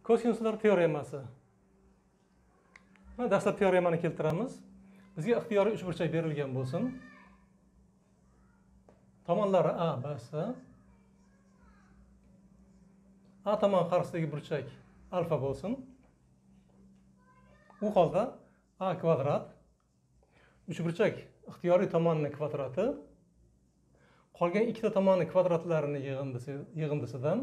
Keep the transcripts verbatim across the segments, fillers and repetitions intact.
Kosinuslar teoremasi. Mana dastlab teoremani keltiramiz. Bizga ixtiyoriy uchburchak berilgan bo'lsin. Tomonlari A, B, C. A tomon qarisidagi burchak alfa bo'lsin. U holda A kvadrat uchburchak ixtiyoriy tomonining kvadrati qolgan ikkita tomonning kvadratlarini yig'indisidan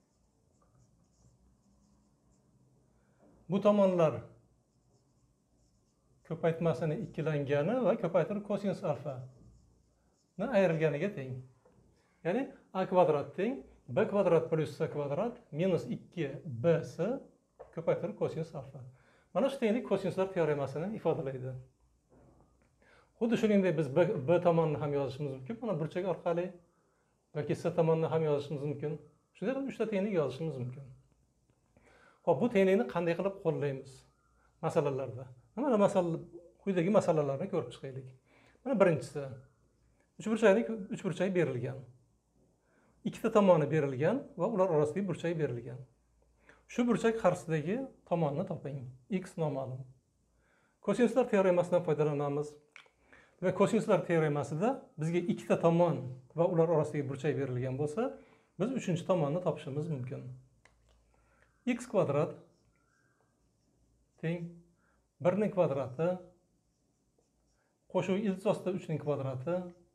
bu tomonlar ko'paytmasini ikkilangani va ko'paytirib kosinus alfa ni ayrilganiga teng. Ya'ni A kvadrat teng B kvadrat plus C kvadrat minus ikki B C ko'paytirib kosinus alfa. Mana shu tenglik kosinuslar teoremasini ifodalaydi. Xuddi shuningdek biz B, B tomonini ham yozishimiz mumkin. Mana burchak orqali yoki C tomonini ham yozishimiz mumkin. Shunday qilib uchta tenglik yozishimiz mumkin. Xo'p, bu tenglikni qanday qilib qo'llaymiz masalalarda? Mana masala quyidagi masalalarni ko'rib chiqaylik. Mana birinchisi uchburchakning uchburchak berilgan. Ikkita tomoni berilgan va ular orasidagi burchak berilgan. Shu burchak qarisidagi tomonni toping. X noma'lum. Kosinuslar teoremasidan foydalanamiz. Va kosinuslar teoremasida bizga ikkita tomon va ular orasidagi burchak berilgan bo'lsa, biz uchinchi tomonni topishimiz mumkin. X kvadrat teng bir ning kvadrati qo'shuv ildiz ostida uch ning kvadrati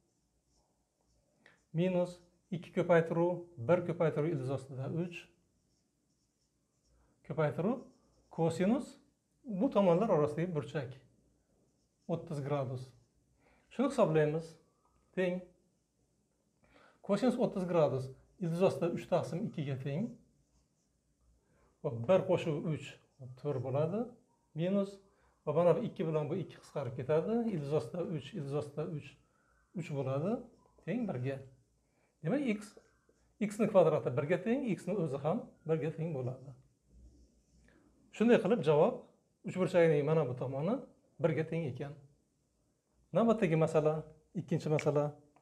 minus ikki ko'paytiruv bir ko'paytiruv ildiz ostida uch ko'paytiruv kosinus bu tomonlar orasidagi burchak o'ttiz gradus. Shuni hisoblaymiz. Teng kosinus o'ttiz gradus ildiz ostida uch taqsim ikki ga teng. bir qo'shuv uch to'rt bo'ladi. Minus va mana bu ikki bilan bu ikki qisqarib ketadi. Ildiz ostida uch, ildiz ostida uch, uch bo'ladi. Teng bir ga. Demak, x x ning kvadrati bir ga teng, x ning o'zi ham bir ga teng bo'ladi. Shunday qilib javob uchburchakning mana bu tomoni bir ga teng ekan. Navbatdagi masala, ikkinchi masala.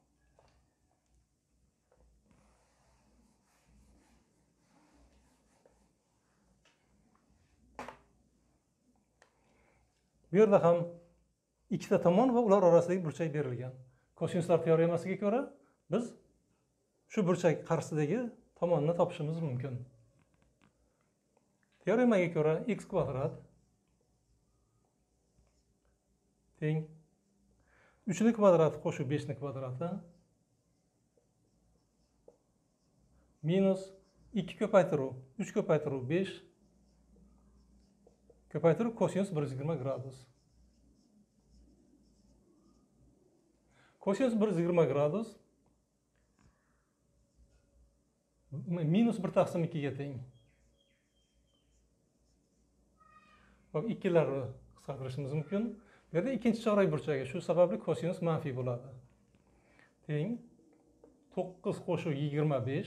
Bu yerda ham ikkita tomon va ular orasidagi burchak berilgan. Kosinuslar teoremasiga ko'ra biz shu burchak qarisidagi tomonni topishimiz mumkin. Teoremaga ko'ra x kvadrat teng uch ning kvadrati qo'shib besh ning kvadrati minus ikki ko'paytiruv uch ko'paytiruv besh ko'paytiruv kosinus bir yuz yigirma gradus. Kosinus bir yuz yigirma gradus minus bir taqsim ikki ga teng. Hop, ikkilarni qisqartirishimiz mumkin. Bu yerda ikkinchi chorak burchagi, shu sababli kosinus manfiy bo'ladi. Teng to'qqiz qo'shuv yigirma besh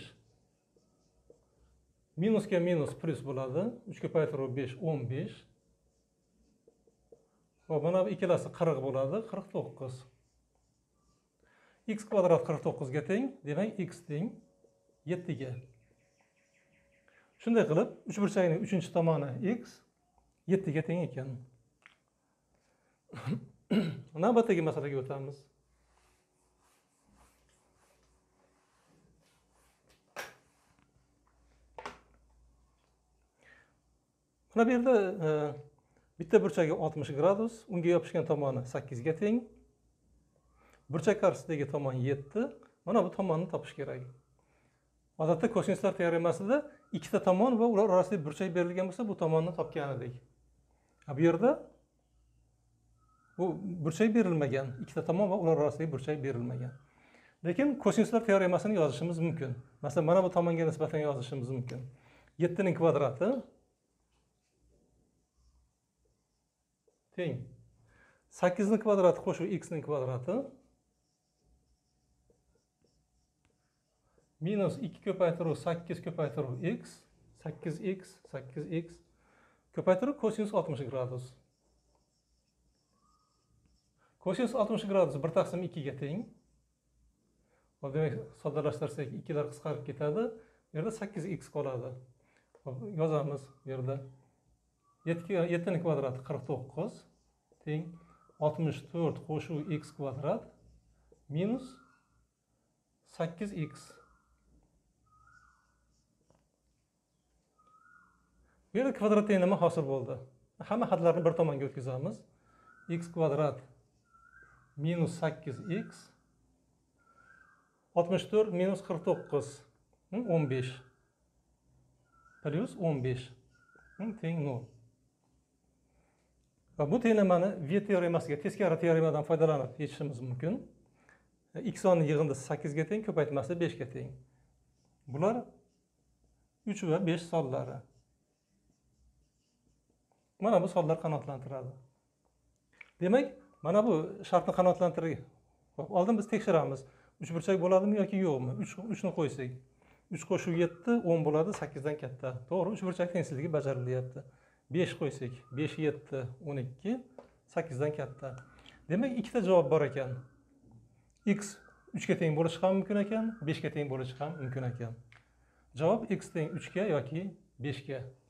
minusga minus plus bo'ladi. uch ko'paytiruv besh o'n besh. Va mana bu ikkalasi qirq bo'ladi, qirq to'qqiz. X kvadrat qirq to'qqiz ga teng, demak x teng yetti ga. Shunday qilib, uchburchakning uchinchi tomoni x yetti ga teng ekan. Navbatdagi masalaga o'tamiz. Mana bu yerda e, bitta burchagi oltmish gradus, unga yopishgan tomoni sakkiz ga teng. Burchak qarisidagi tomon yetti. Mana bu tomonni topish kerak. Odatda kosinuslar teoremasida ikkita tomon va ular orasida burchak berilgan bo'lsa, bu tomonni topgan edik. Bu yerda bu burchak berilmagan, ikkita tomon va ular orasida burchak berilmagan. Lekin kosinuslar teoremasini yozishimiz mumkin. Masalan, mana bu tomonga nisbatan yozishimiz mumkin. yetti ning kvadrati teng sakkiz ning kvadrati qo'shib x ning kvadrati minus ikki ko'paytiruv sakkiz ko'paytiruv x sakkiz x sakkiz x ko'paytiruv kosinus oltmish gradus. Kosinus oltmish gradus bir taqsim ikki ga teng. Demak, soddalashtirsak ikkilar qisqarib ketadi. Bu yerda sakkiz x qoladi. Hop, yozamiz bu yerda. yetti ning kvadrati qirq to'qqiz teng oltmish to'rt qo'shuv x kvadrat minus sakkiz x. Bu yerda kvadratdan nima hosil bo'ldi? Hamma hadlarni bir tomonga o'tkazamiz. X kvadrat minus sakkiz x oltmish to'rt minus qirq to'qqiz o'n besh plus o'n besh teng nol. Va bu tenglamani V teoremasiga teskari teoremadan foydalanib yechishimiz mumkin. X soni yig'indisi sakkiz ga teng, ko'paytmasi besh ga teng. Bular uch va besh sonlari. Mana bu sonlar qanoatlantiradi. Demak, mana bu shartni qanoatlantiradi. Oldin biz tekshiramiz. uch burchak bo'ladimi yoki yo'qmi? uch ni qo'ysak. uch qo'shuv yetti, o'n bo'ladi, sakkiz dan katta. To'g'ri, uch burchak tengsizligi bajarilyapti. besh qo'ysak, besh, yetti, o'n ikki, sakkiz dan katta. Demak, ikkita javob bor ekan. X uch ga teng bo'lishi ham mumkin ekan, besh ga teng bo'lishi ham mumkin ekan. Javob x teng uch ga yoki besh ga.